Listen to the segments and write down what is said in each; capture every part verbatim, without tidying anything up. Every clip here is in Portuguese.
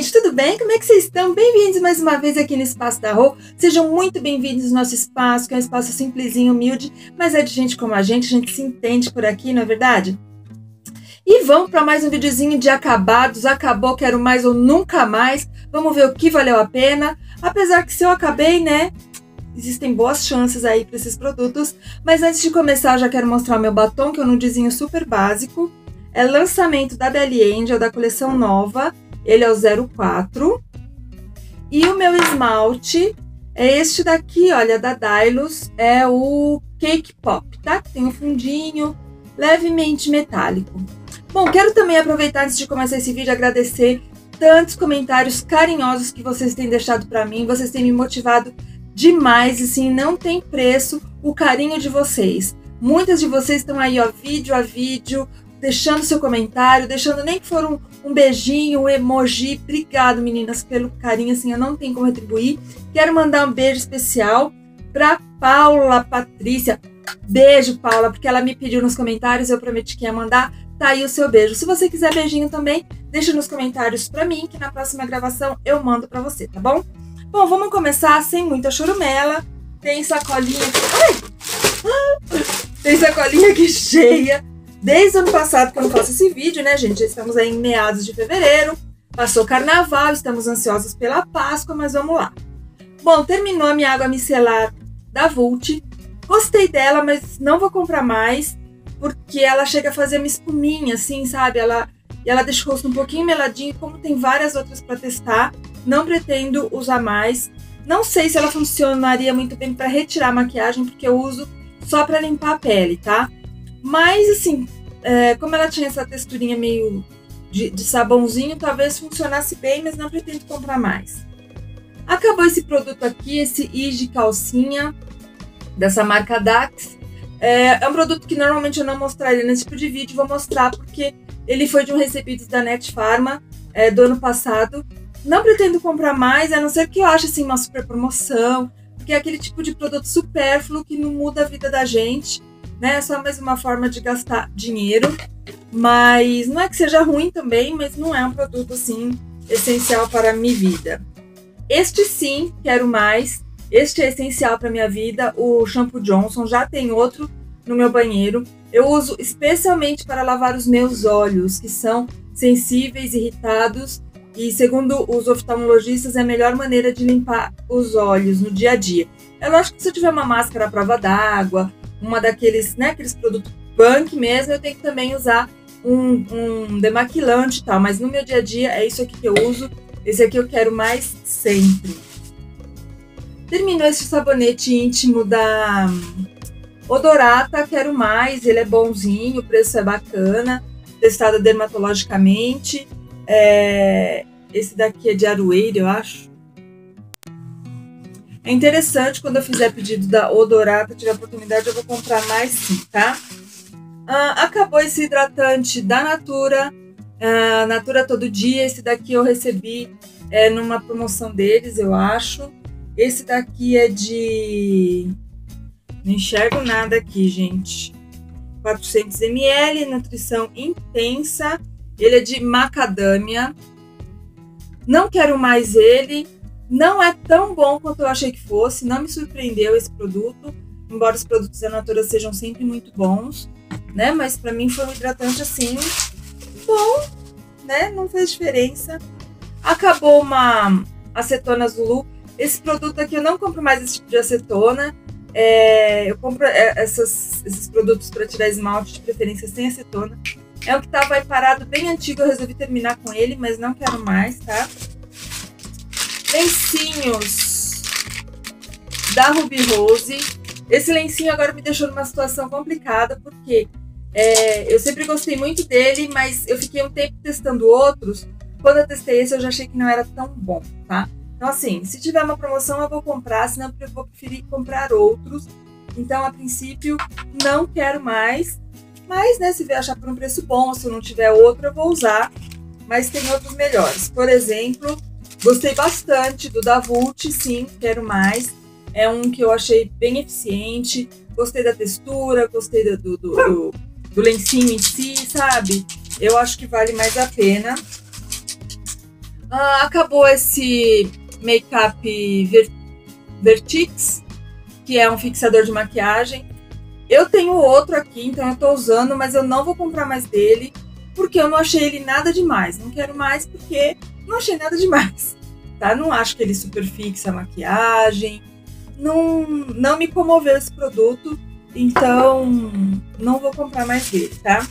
gente, tudo bem? Como é que vocês estão? Bem-vindos mais uma vez aqui no Espaço da Rô. Sejam muito bem-vindos no nosso espaço, que é um espaço simplesinho, humilde, mas é de gente como a gente, a gente se entende por aqui, não é verdade? E vamos para mais um videozinho de acabados, acabou, quero mais ou nunca mais. Vamos ver o que valeu a pena, apesar que se eu acabei, né, existem boas chances aí para esses produtos. Mas antes de começar, eu já quero mostrar o meu batom, que é um nudezinho super básico. É lançamento da Belly Angel, da coleção nova. Ele é o zero quatro. E o meu esmalte é este daqui, olha, da Dylos. É o Cake Pop, tá? Tem um fundinho levemente metálico. Bom, quero também aproveitar antes de começar esse vídeo e agradecer tantos comentários carinhosos que vocês têm deixado para mim. Vocês têm me motivado demais, assim, não tem preço o carinho de vocês. Muitas de vocês estão aí, ó, vídeo a vídeo, deixando seu comentário, deixando nem que for um, um beijinho, um emoji. Obrigado, meninas, pelo carinho, assim, eu não tenho como retribuir. Quero mandar um beijo especial para Paula Patrícia. Beijo, Paula, porque ela me pediu nos comentários, eu prometi que ia mandar. Tá aí o seu beijo. Se você quiser beijinho também, deixa nos comentários pra mim, que na próxima gravação eu mando pra você, tá bom? Bom, vamos começar sem muita chorumela. Tem sacolinha aqui. Ai! Tem sacolinha aqui cheia. Desde o ano passado que eu não faço esse vídeo, né, gente? Já estamos aí em meados de fevereiro. Passou carnaval, estamos ansiosos pela Páscoa, mas vamos lá. Bom, terminou a minha água micelar da Vult. Gostei dela, mas não vou comprar mais, porque ela chega a fazer uma espuminha, assim, sabe? Ela, ela deixa o rosto um pouquinho meladinho, como tem várias outras para testar. Não pretendo usar mais. Não sei se ela funcionaria muito bem para retirar a maquiagem, porque eu uso só para limpar a pele, tá? Mas, assim, é, como ela tinha essa texturinha meio de, de sabãozinho, talvez funcionasse bem, mas não pretendo comprar mais. Acabou esse produto aqui, esse I G Calcinha, dessa marca Dax. É, é um produto que normalmente eu não mostraria nesse tipo de vídeo, vou mostrar porque ele foi de um recebidos da Net Pharma é, do ano passado. Não pretendo comprar mais, a não ser que eu ache assim, uma super promoção, porque é aquele tipo de produto supérfluo que não muda a vida da gente, né? É só mais uma forma de gastar dinheiro, mas não é que seja ruim também, mas não é um produto assim essencial para a minha vida. Este sim, quero mais. Este é essencial para minha vida, o Shampoo Johnson. Já tem outro no meu banheiro. Eu uso especialmente para lavar os meus olhos, que são sensíveis, irritados. E segundo os oftalmologistas, é a melhor maneira de limpar os olhos no dia a dia. É lógico que se eu tiver uma máscara à prova d'água, uma daqueles, né, aqueles produtos punk mesmo, eu tenho que também usar um, um demaquilante e tal. Mas no meu dia a dia é isso aqui que eu uso. Esse aqui eu quero mais sempre. Terminou esse sabonete íntimo da Odorata, quero mais, ele é bonzinho, o preço é bacana, testado dermatologicamente. É, esse daqui é de Aroeira, eu acho. É interessante, quando eu fizer pedido da Odorata, tiver oportunidade, eu vou comprar mais sim, tá? Ah, acabou esse hidratante da Natura, ah, Natura Todo Dia. Esse daqui eu recebi é, numa promoção deles, eu acho. Esse daqui é de... Não enxergo nada aqui, gente. quatrocentos mililitros, nutrição intensa. Ele é de macadâmia. Não quero mais ele. Não é tão bom quanto eu achei que fosse. Não me surpreendeu esse produto. Embora os produtos da Natura sejam sempre muito bons, né? Mas pra mim foi um hidratante assim, bom, né? Não fez diferença. Acabou uma acetona Zulu. Esse produto aqui eu não compro mais esse tipo de acetona. É, eu compro essas, esses produtos para tirar esmalte, de preferência sem acetona. É o que estava aí parado, bem antigo, eu resolvi terminar com ele, mas não quero mais, tá? Lencinhos da Ruby Rose. Esse lencinho agora me deixou numa situação complicada, porque é, eu sempre gostei muito dele, mas eu fiquei um tempo testando outros. Quando eu testei esse, eu já achei que não era tão bom, tá? Então, assim, se tiver uma promoção, eu vou comprar, senão eu vou preferir comprar outros. Então, a princípio, não quero mais. Mas, né, se vier achar por um preço bom, se eu não tiver outro, eu vou usar. Mas tem outros melhores. Por exemplo, gostei bastante do da Vult, sim, quero mais. É um que eu achei bem eficiente. Gostei da textura, gostei do, do, do, do lencinho em si, sabe? Eu acho que vale mais a pena. Ah, acabou esse Makeup Ver Vertix, que é um fixador de maquiagem. Eu tenho outro aqui, então eu tô usando, mas eu não vou comprar mais dele, porque eu não achei ele nada demais. Não quero mais porque não achei nada demais, tá? Não acho que ele super fixa a maquiagem. Não, não me comoveu esse produto, então não vou comprar mais dele, tá?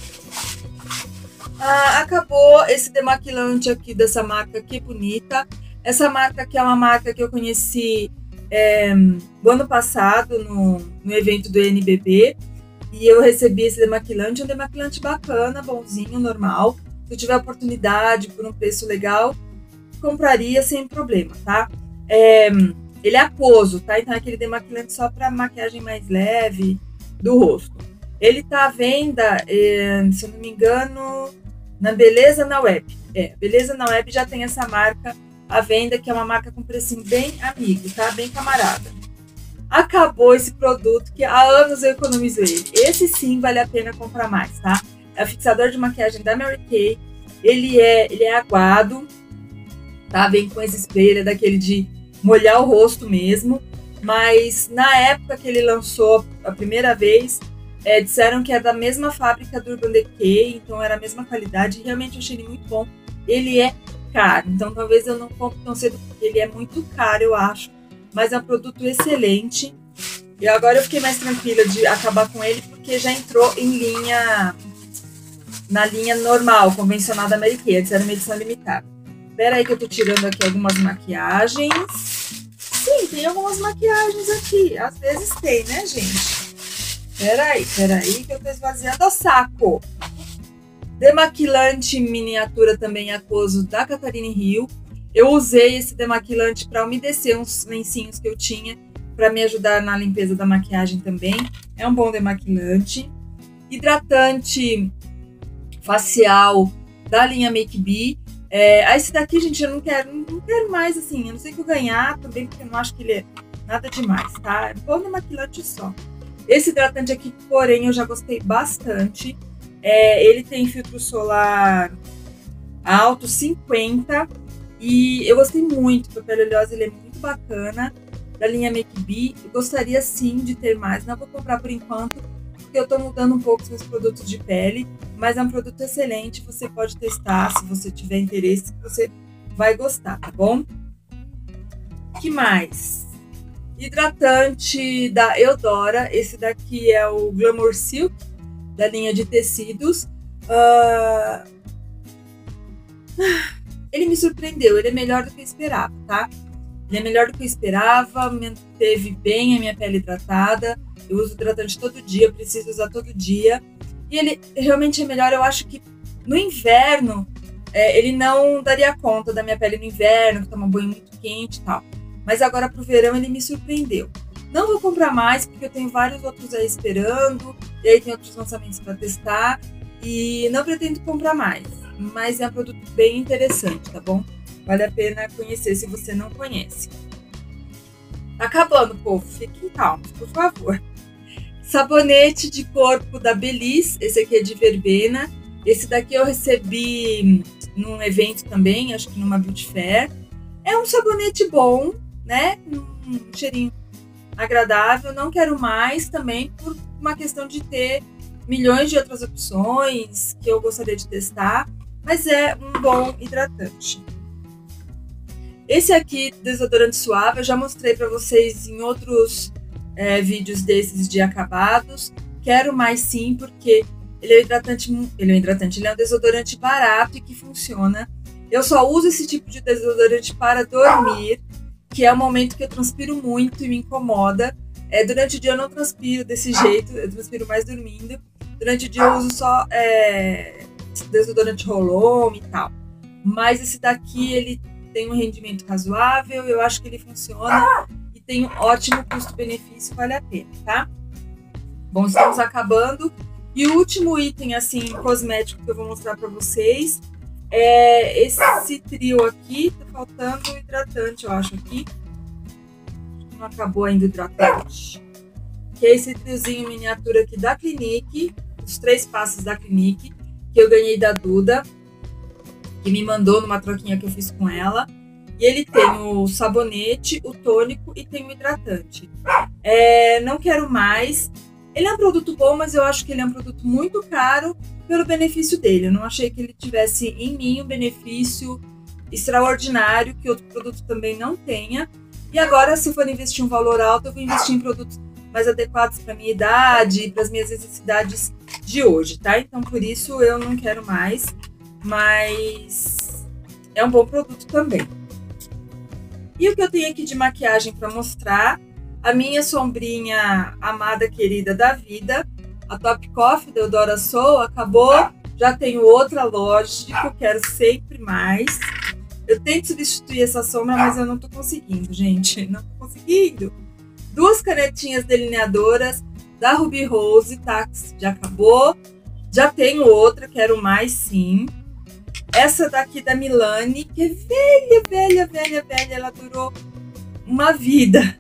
Ah, acabou esse demaquilante aqui dessa marca Que Bonita. Essa marca aqui é uma marca que eu conheci é, no ano passado no, no evento do N B B e eu recebi esse demaquilante, um demaquilante bacana, bonzinho, normal. Se eu tiver oportunidade por um preço legal, compraria sem problema, tá? É, ele é aquoso, tá? Então é aquele demaquilante só para maquiagem mais leve do rosto. Ele tá à venda, é, se eu não me engano, na Beleza na Web. É, Beleza na Web já tem essa marca à venda, que é uma marca com precinho bem amigo, tá? Bem camarada. Acabou esse produto que há anos eu economizo ele. Esse sim vale a pena comprar mais, tá? É o fixador de maquiagem da Mary Kay. Ele é, ele é aguado, tá? Vem com esse spray, ele é daquele de molhar o rosto mesmo. Mas na época que ele lançou a primeira vez, é, disseram que é da mesma fábrica do Urban Decay, então era a mesma qualidade. Realmente eu achei ele muito bom. Ele é caro, então talvez eu não compre tão cedo, porque ele é muito caro, eu acho. Mas é um produto excelente. E agora eu fiquei mais tranquila de acabar com ele, porque já entrou em linha, na linha normal, convencional da Mary Kay. Antes era uma edição limitada. Espera aí que eu tô tirando aqui algumas maquiagens. Sim, tem algumas maquiagens aqui. Às vezes tem, né, gente? Peraí, peraí, que eu tô esvaziando o saco. Demaquilante miniatura também aquoso da Catarina Rio. Eu usei esse demaquilante para umedecer uns lencinhos que eu tinha, para me ajudar na limpeza da maquiagem também. É um bom demaquilante. Hidratante facial da linha Make Be. É, esse daqui, gente, eu não quero, não quero mais, assim, eu não sei o que eu ganhar também, porque eu não acho que ele é nada demais, tá? É um bom demaquilante só. Esse hidratante aqui, porém, eu já gostei bastante. É, ele tem filtro solar alto, cinquenta, e eu gostei muito. Para pele oleosa, ele é muito bacana. Da linha Make Be, eu gostaria sim de ter mais. Não vou comprar por enquanto, porque eu tô mudando um pouco os meus produtos de pele, mas é um produto excelente. Você pode testar, se você tiver interesse, você vai gostar, tá bom? Que mais? Hidratante da Eudora. Esse daqui é o Glamour Silk, da linha de tecidos. Uh... Ele me surpreendeu, ele é melhor do que eu esperava, tá? Ele é melhor do que eu esperava, manteve bem a minha pele hidratada. Eu uso hidratante todo dia, preciso usar todo dia. E ele realmente é melhor. Eu acho que no inverno, é, ele não daria conta da minha pele no inverno, que toma banho muito quente e tal. Mas agora pro verão ele me surpreendeu. Não vou comprar mais, porque eu tenho vários outros aí esperando. E aí tem outros lançamentos para testar. E não pretendo comprar mais. Mas é um produto bem interessante, tá bom? Vale a pena conhecer se você não conhece. Tá acabando, povo. Fiquem calmos, por favor. Sabonete de corpo da Belize. Esse aqui é de verbena. Esse daqui eu recebi num evento também, acho que numa beauty fair. É um sabonete bom, né? Um cheirinho agradável. Não quero mais também por uma questão de ter milhões de outras opções que eu gostaria de testar. Mas é um bom hidratante. Esse aqui, desodorante suave, eu já mostrei para vocês em outros é, vídeos desses de acabados. Quero mais sim, porque ele é um hidratante, ele é um hidratante, ele é um desodorante barato e que funciona. Eu só uso esse tipo de desodorante para dormir, que é o momento que eu transpiro muito e me incomoda. É, durante o dia eu não transpiro desse jeito, eu transpiro mais dormindo. Durante o dia eu uso só é, desodorante roll-on e tal. Mas esse daqui, ele tem um rendimento razoável, eu acho que ele funciona e tem um ótimo custo-benefício, vale a pena, tá? Bom, estamos acabando. E o último item, assim, cosmético que eu vou mostrar pra vocês é esse trio aqui. Tá faltando o hidratante, eu acho, aqui. Não acabou ainda o hidratante. Que é esse triozinho miniatura aqui da Clinique, os três passos da Clinique, que eu ganhei da Duda. que me mandou numa troquinha que eu fiz com ela. E ele tem o sabonete, o tônico e tem o hidratante. É, não quero mais. Ele é um produto bom, mas eu acho que ele é um produto muito caro pelo benefício dele. Eu não achei que ele tivesse em mim um benefício extraordinário que outro produto também não tenha. E agora, se for investir um valor alto, eu vou investir em produtos mais adequados para minha idade, para as minhas necessidades de hoje, tá? Então, por isso, eu não quero mais, mas é um bom produto também. E o que eu tenho aqui de maquiagem para mostrar, a minha sombrinha amada, querida da vida, a Top Coffee da Eudora Soul, acabou, já tenho outra, lógico, quero sempre mais. Eu tento substituir essa sombra, mas eu não tô conseguindo, gente, não tô conseguindo. Duas canetinhas delineadoras da Ruby Rose, tá? Já acabou. Já tenho outra, quero mais sim. Essa daqui da Milani, que é velha, velha, velha, velha, ela durou uma vida.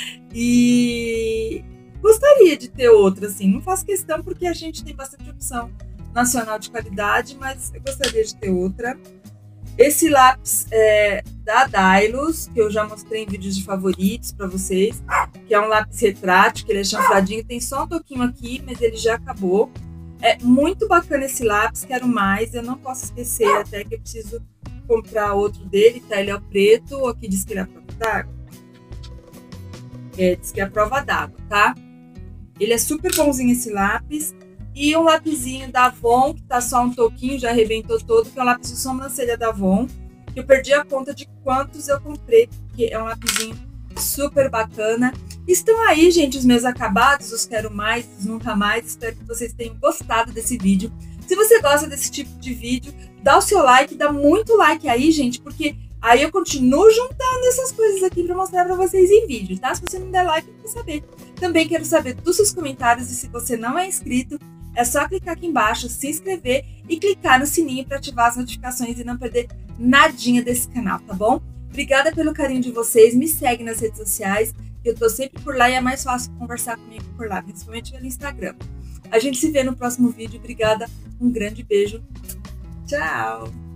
E gostaria de ter outra, assim, não faço questão porque a gente tem bastante opção nacional de qualidade, mas eu gostaria de ter outra. Esse lápis é da Dylos, que eu já mostrei em vídeos de favoritos para vocês, que é um lápis retrátil, que ele é chanfradinho, tem só um toquinho aqui, mas ele já acabou. É muito bacana esse lápis, quero mais, eu não posso esquecer até que eu preciso comprar outro dele, tá? Ele é o preto, aqui diz que ele é a prova d'água. É, diz que é a prova d'água, tá? Ele é super bonzinho esse lápis. E um lapisinho da Avon, que tá só um toquinho, já arrebentou todo, que é um lápis de sobrancelha da Avon, que eu perdi a conta de quantos eu comprei, porque é um lapisinho super bacana. Estão aí, gente, os meus acabados, os quero mais, os nunca mais. Espero que vocês tenham gostado desse vídeo. Se você gosta desse tipo de vídeo, dá o seu like, dá muito like aí, gente, porque aí eu continuo juntando essas coisas aqui pra mostrar pra vocês em vídeo, tá? Se você não der like, eu quero saber. Também quero saber dos seus comentários e se você não é inscrito, é só clicar aqui embaixo, se inscrever e clicar no sininho para ativar as notificações e não perder nadinha desse canal, tá bom? Obrigada pelo carinho de vocês, me segue nas redes sociais, que eu tô sempre por lá e é mais fácil conversar comigo por lá, principalmente pelo Instagram. A gente se vê no próximo vídeo, obrigada, um grande beijo, tchau!